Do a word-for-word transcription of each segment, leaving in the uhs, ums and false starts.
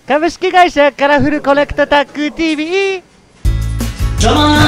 株式会社カラフルコネクトタック ティーブイ。 じゃまーん。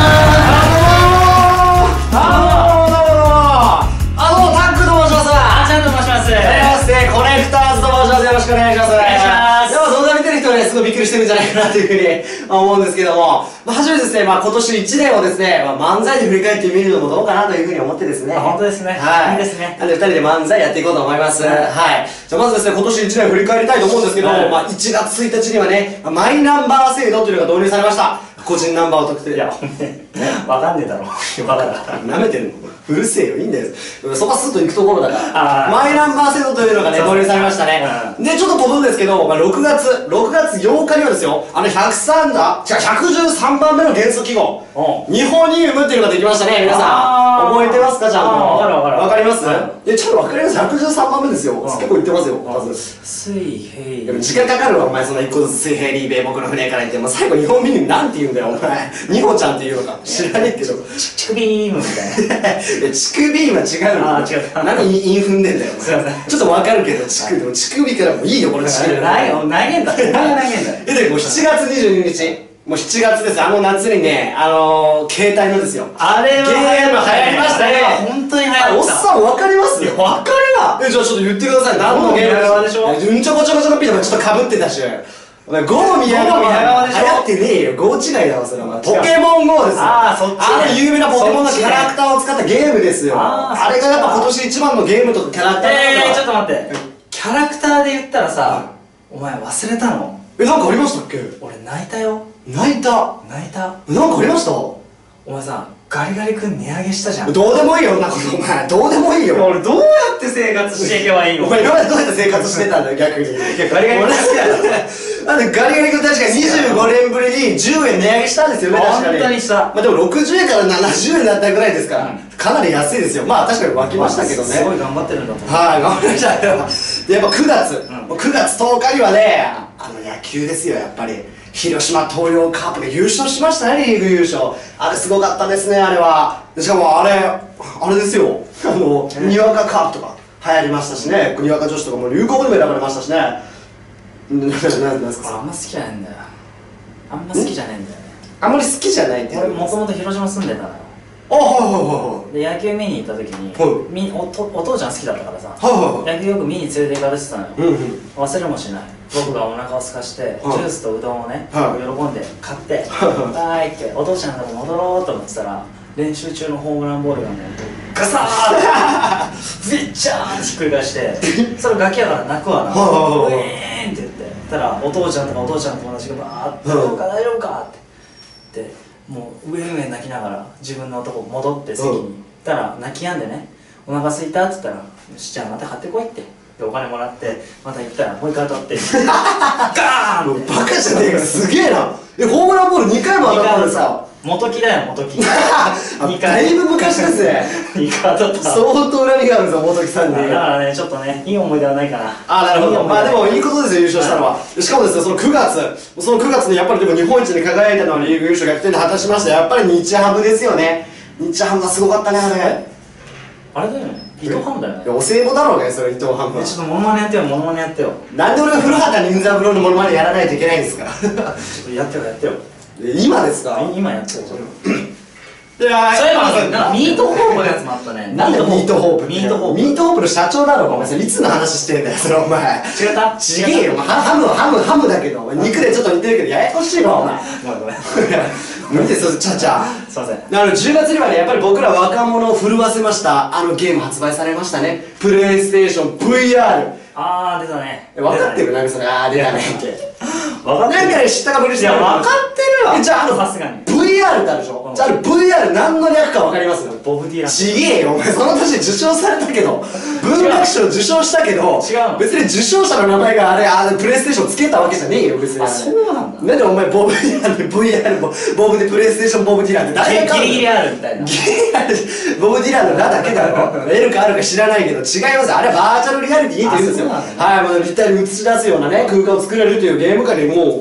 あのー、どうもどうもどうも。あのタックと申します。 あちゃんと申します。 はじめまして、コネクターズと申します。よろしくお願いします。お願いします。 でも動画見てる人はね、すごいびっくりしてるんじゃないかなというふうに思うんですけども、まあ、初めてですね、まあ今年いちねんをですね、まあ、漫才で振り返ってみるのもどうかなというふうに思ってですね。 本当ですね。 はい。 いいですね。 なんでふたりで漫才やっていこうと思います。はい。じゃあまずですね、今年いちねん振り返りたいと思うんですけど、まあいちがつついたちにはね、マイナンバー制度というのが導入されました。個人ナンバーを特定。 いや、ほんとに。わかんねえだろ。バカだ。 舐めてるのうるせえよ、いいんだよ。そこはスッと行くところだから。 あマイナンバー制度というのがね、導入されましたね。で、ちょっと飛ぶんですけど、まあ、ろくがつ、ろくがつようかにはですよ、あのひゃくさんだ、違う、ひゃくじゅうさんばんめの元素記号。ニホニウムっていうのができましたね、皆さん。覚えてますか、ちゃんと。 わかるわかる。 わかります？え、ちゃんとわかります？ ひゃくじゅうさんばんめですよ。結構言ってますよ、まず。 水平。 でも時間かかるわ、お前、そんないっこずつ水平リーベイ僕の船から言って、もう最後日本ミニなんて言うんだよ、お前。ニホちゃんって言うのか。知らねえけど。 乳首ビームみたいな。 乳首ビームは違うの。 あー、違う。 何イン踏んでんだよ。 すいません。 ちょっとわかるけど、乳首、でも乳首からもういいよ、これ乳首。 ないよ、投げんだ。投げんだ。 え、で、もうしちがつにじゅうににち。もうしちがつです。あの夏にね、あのー、携帯のですよ。 あれはゲーム流行りましたね。 本当に流行った。 おっさんわかります？ わかるわ。 え、じゃあちょっと言ってください。何のゲームゴー宮川でしょ？ うんちょこちょこちょこピーとかちょっとかぶってたし。お前、ゴー宮川でしょ？流行ってねえよ。ゴー違いだわ、それは。ポケモン ゴー ですよ。 ああ、そっち。 あの有名なポケモンのキャラクターを使ったゲームですよ。あれがやっぱ今年一番のゲームとかキャラクターだから。 えー、ちょっと待って。キャラクターで言ったらさ、お前忘れたの？ え、なんかありましたっけ？ 俺泣いたよ。 泣いた。 泣いた。 なんかありました？ お前さ、ガリガリ君値上げしたじゃん。 どうでもいいよ、なことお前。どうでもいいよ。 俺どうやって生活していけばいいの？ お前今までどうやって生活してたんだよ、逆に。いや、 ガリガリ君好きだよ。 なんでガリガリ君確かににじゅうごねんぶりにじゅうえん値上げしたんですよね、確かに。 本当にした。 まあでもろくじゅうえんからななじゅうえんになったぐらいですから、かなり安いですよ。まあ確かに湧きましたけどね。 すごい頑張ってるんだと思う。 はい、頑張りました。で、やっぱくがつ、くがつとおかにはね、あの野球ですよ、やっぱり。広島東洋カープで優勝しましたね、リーグ優勝。あれすごかったですね、あれは。しかもあれ、あれですよ。あの、にわかカープとか流行りましたしね。にわか女子とかも流行語でも選ばれましたしね。なんですか？ あんま好きじゃないんだよ。あんま好きじゃないんだよね。 あんまり好きじゃないって。 俺もともと広島住んでたのよ。 あ、はいはいはいで、野球見に行った時に、みおとお父ちゃん好きだったからさ、 はいはい。 野球よく見に連れて行かれてたのよ。 うんうん。 忘れもしない。僕がお腹を空かして、ジュースとうどんをね、喜んで買って「はーい」ってお父ちゃんのとこ戻ろうと思ってたら、練習中のホームランボールがもうガサーってビッチャーンってひっくり返して、それガキやから泣くわな。ウィーンって言ってたら、お父ちゃんとかお父ちゃんの友達がバーって「大丈夫か大丈夫か」ってで、もう上上泣きながら自分のとこ戻って席に行ったら、泣き止んでね「お腹空いた?」って言ったら「よしじゃあまた買ってこい」って。お金もらってまた行ったらもう一回当たってガーンって。 バカじゃねえか、すげえな。え、ホームランボールにかいも当たったんですか？ 元木だよ、元木。 だいぶ昔ですね。 にかい当たった。 相当恨みがあるぞ、元木さんに。 だからね、ちょっとね、いい思い出はないかな。 あ、なるほど。まあでもいいことですよ、優勝したのは。しかもですね、そのくがつ、そのくがつにやっぱりでも日本一に輝いたのはリーグ優勝逆転で果たしました。やっぱり日ハムですよね。日ハムがすごかったね、あれ。 あれだよね、伊藤ハムだよね。 お歳暮だろうがよ、それ伊藤ハムは。 ちょっとモノマネやってよ、モノマネやってよ。 なんで俺が古畑任三郎のモノマネやらないといけないんですか？ ちょっとやってよ、やってよ。 今ですか？ 今やってよ、それ。 いやそういえばなんかミートホープのやつもあったね。 なんでミートホープ？ ミートホープ。 ミートホープの社長だろ、お前。それいつの話してんだよ、それお前。 違った？ ちげえよ、ハム、ハム、ハムだけど、肉でちょっと似てるけど、ややこしいわ、お前。 ごめんごめん。 無理ですよ、ちゃちゃ。 すいません。 あのじゅうがつにはね、やっぱり僕ら若者を震わせましたあのゲーム発売されましたね。プレイステーション ブイアール。 あー、出たね。 分かってる？なんかそれ、あー出たねって。 分かってる。 なんかね、知ったかぶりしてる。 いや、分かってるわ。 じゃあ、あの、 さすがに。 ブイアール ってあるでしょ？じゃあ、あの ブイアール 何の略か分かります？ ボブ・ディラン。 ちげえよ、お前。その年受賞されたけど、文学賞受賞したけど、 違うの。 別に受賞者の名前があれ、あれ、プレイステーションつけたわけじゃねえよ、別に。 あ、そうなんだ。 なんでお前、ボブ・ディランで ブイアール も、ボブでプレイステーションボブ・ディランって誰がギリギリあるみたいな。 ギリギリある。ボブ・ディランのラだけだろ。L か R か知らないけど、違います。あれはバーチャルリアリティって言うんですよ。はい、もう立体に映し出すようなね、空間を作れるというゲーム界でもう、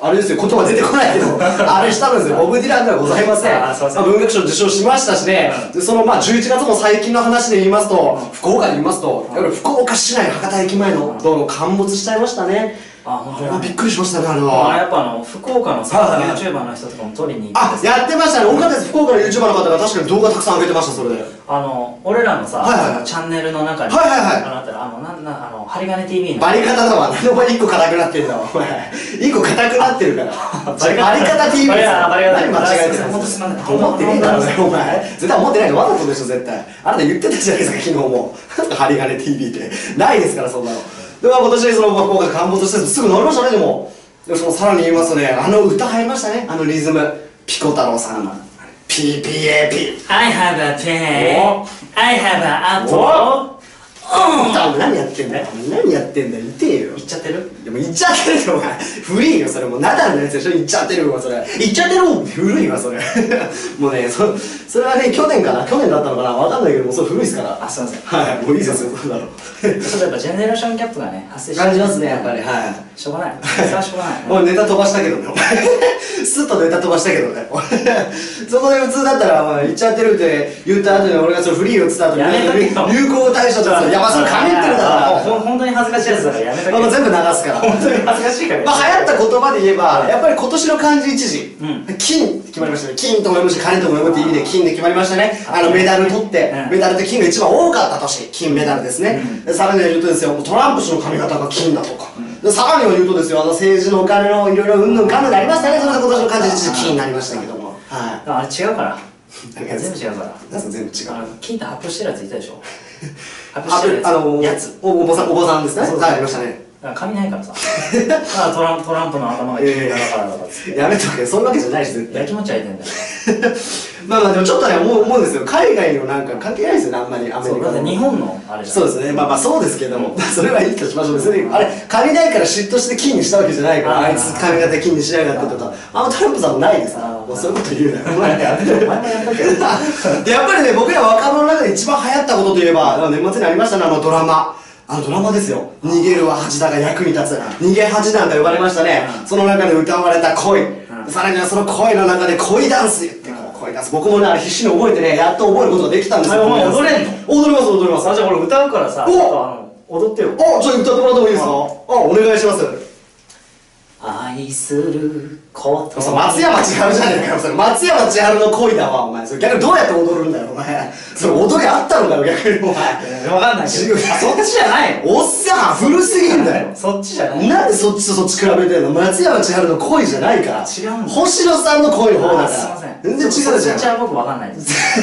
あれですよ、言葉出てこないけど、あれしたんですよ、ボブ・ディランではございません。まあ文学賞受賞しましたしね、でそのまあじゅういちがつも最近の話で言いますと、福岡で言いますと、やっぱり福岡市内博多駅前の道路陥没しちゃいましたね。 あ、本当にびっくりしましたね、あれは。 あ、やっぱあの福岡のさ YouTuber の人とかも撮りに行って、 あ、やってましたね。多かったです。福岡の YouTuber の方が確かに動画たくさん上げてました、それで。 あの俺らのさ、 はいはいはい、 チャンネルの中に、 はいはいはい、 あのあったらあのなんなんあの針金 ティーブイ のバリカタだわ。何お前一個硬くなってんだわ、お前。一個硬くなってるから。バリカタ ティーブイ ですよ。何間違えてるの。思ってねえだろうね、お前。絶対思ってないの。わざとでしょ、絶対。あなた言ってたじゃないですか、昨日も。針金 ティーブイ ってないですから、そんなの。では今年その福岡で陥没してすぐ乗りましたね。でもでもそのさらに言いますとね、あの歌入りましたね、あのリズム。ピコ太郎さんの ピーピーエーピー I have a pen I have a apple。 何やってんだよ、何やってんだよ、痛えよ。 言っちゃってる。 でも言っちゃってるよ、お前。古いよ、それ。もうナダルのやつでしょ、言っちゃってるよ、それ。言っちゃってるもん、古いわ、それ。もうね、そそれはね、去年かな、去年だったのかな、わかんないけど、もうそれ古いですから。 あ、すいません。 はい、もういいですよ、そうだろう。 ちょっとやっぱジェネレーションギャップがね、発生して感じますね、やっぱり。はい。 しょうがない。それはしょうがない。 もうネタ飛ばしたけどね、お前。スッとネタ飛ばしたけどね。そこで普通だったら、まあ、言っちゃってるって言った後に、俺がそのフリーをつった後に、流行語大賞とか、いや、まあ、それ神ってるだろ。 本当に恥ずかしいやつだからやめとけ。 まあ全部流すから。 本当に恥ずかしいから。 まあ流行った言葉で言えば、やっぱり今年の漢字一字、金って決まりましたね。金とも読むし、金とも読むって意味で金で決まりましたね。あのメダル取って、メダルって金が一番多かった年、金メダルですね。さらには言うとですよ、トランプ氏の髪型が金だとか。さらには言うとですよ、あの政治のお金のいろいろうんぬんかんぬんがありましたね。それで今年の漢字一字金になりましたけども。はい。 あれ違うから。全部違うから。 なんすか全部違う。 金って発表してるやついたでしょ。 発表してるやつ。お坊さん、お坊さんですね。はい、ありましたね。 髪ないからさ。トランプ、トランプの頭が金だからとかつって。 やめとけ、そういうわけじゃないし、絶対。 やきもち焼いてんだよ。 まあまあでもちょっとね、思うんですよ。海外のなんか関係ないですよね、あんまりアメリカの。 だって日本のあれじゃん。 そうですね。まあまあそうですけども、それはいいとしましょう。別に、あれ、髪ないから嫉妬して金にしたわけじゃないから、あいつ髪型金にしやがってとか、あのトランプさんもないですから、もうそういうこと言うなよ。お前やめとけ、お前もやめとけ。で、やっぱりね、僕ら若者の中で一番流行ったことといえば、年末にありましたね、あのドラマ。あのドラマですよ。逃げるは恥だが役に立つ。逃げ恥なんか呼ばれましたね。その中で歌われた恋。さらにはその恋の中で恋ダンス言って、恋ダンス。僕もね、あれ必死に覚えてね、やっと覚えることができたんですよ。 お前踊れんの？ 踊ります、踊ります。 あ、じゃあ俺歌うからさ、踊ってよ。 お、ちょっと歌ってもらってもいいですか？あ、お願いします。 愛すること。 松山千春じゃねえかよ、それ。松山千春の恋だわ、お前。それ逆にどうやって踊るんだよ、お前。それ踊りあったのかよ、逆に、お前。 わかんないけど。あ、そっちじゃないの？ おっさん、古すぎんだよ。 そっちじゃない。 なんでそっちとそっち比べてんの？松山千春の恋じゃないから。 違うんだ。 星野さんの恋の方だから。 すいません。 全然違うじゃん。 そっちは僕わかんないです。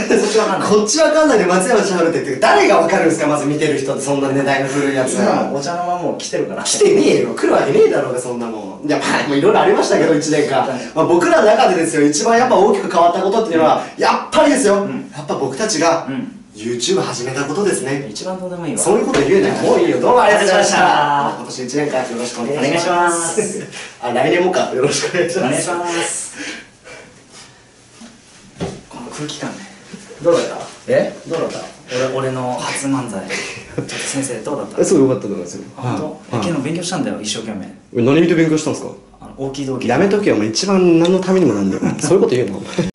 そっちわかんない。 こっちわかんないで松山千春って言って、誰がわかるんですか、まず見てる人って、そんな年代の古いやつ。 今お茶の間もう来てるから。 来てねえよ。来るわけねえだろうが、そんなもん。いや、まあ、もういろいろありましたけど、いちねんかん。まあ、僕らの中でですよ、一番やっぱ大きく変わったことっていうのは、やっぱりですよ。やっぱ僕たちが、YouTube 始めたことですね。 一番どうでもいいわ。 そういうこと言うね。もういいよ。どうもありがとうございました。今年いちねんかんよろしくお願いします。 お願いします。 あ、来年もか。よろしくお願いします。 お願いします。この空気感ね。どうだった？ え？ どうだった？俺、俺の初漫才。先生、どうだった？ え、すごい良かったと思いますよ。 本当？昨日勉強したんだよ、一生懸命。 何見て勉強したんですか？ 大きい動機。 やめとけよ、お前。一番何のためにもなんだよ。そういうこと言うの？